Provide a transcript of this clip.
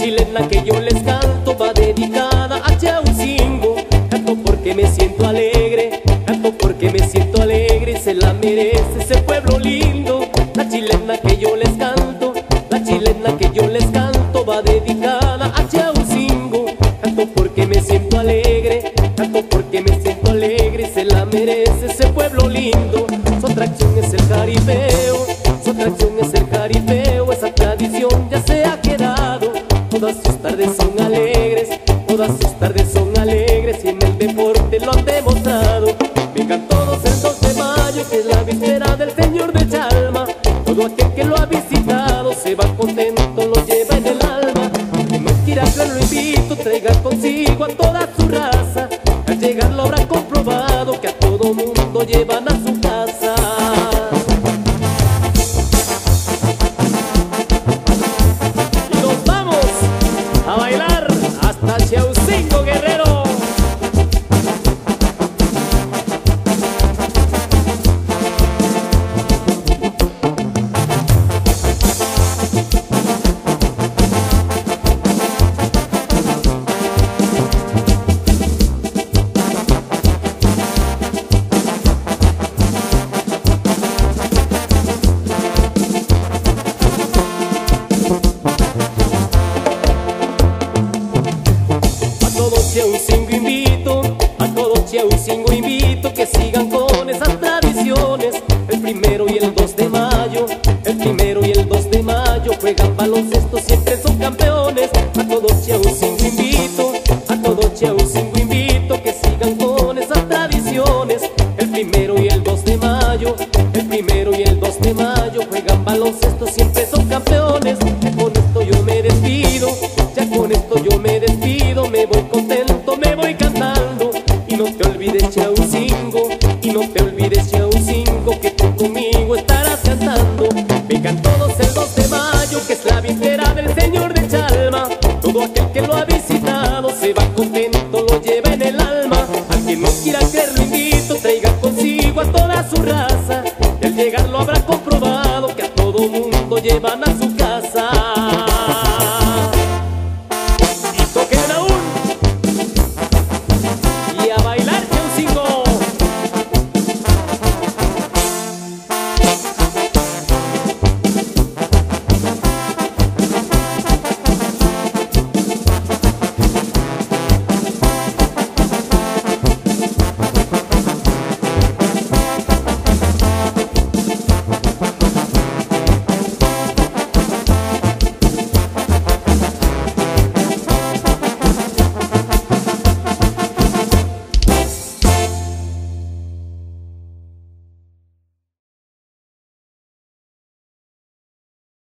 chilena que yo les canto va dedicada a Chaucingo. Canto porque me siento alegre, canto porque me siento alegre y se la merece ese pueblo lindo. La chilena que yo les canto, la chilena que yo les canto va dedicada a Chaucingo. Canto porque me siento alegre, canto porque me siento alegre y se la merece ese pueblo lindo. Su atracción es el jaripeo, su atracción es el jaripeo, esa tradición ya se ha quedado. Todas sus tardes son alegres, todas sus tardes son alegres y en el deporte lo han demostrado. Vengan todos el 2 de mayo, que es la víspera del Señor de Chalma. Todo aquel que lo ha visitado se va contento, lo lleva en el alma. Que no quiera que lo invito, traiga consigo a toda su raza. Al llegar lo habrá comprobado que a todo mundo llevan a su casa. Y nos vamos a bailar hasta Chaucingo, Guerrero. Chaucingo invito, a todo Chaucingo invito que sigan con esas tradiciones. El 1 y el 2 de mayo, el 1 y el 2 de mayo juegan baloncesto, siempre son campeones. A todo Chaucingo invito, a todo Chaucingo invito que sigan con esas tradiciones. El 1 y el 2 de mayo, el 1 y el 2 de mayo juegan baloncesto, siempre son campeones. Ya con esto yo me despido, ya con esto yo me despido, me voy contento, me voy cantando. Y no te olvides Chaucingo, y no te olvides Chaucingo, que tú conmigo estarás cantando. Vengan todos el 2 de mayo, que es la víspera del Señor de Chalma. Todo aquel que lo ha visitado se va contento, lo lleva en el alma. Al que no quiera creer lo invito, traiga consigo a toda su raza.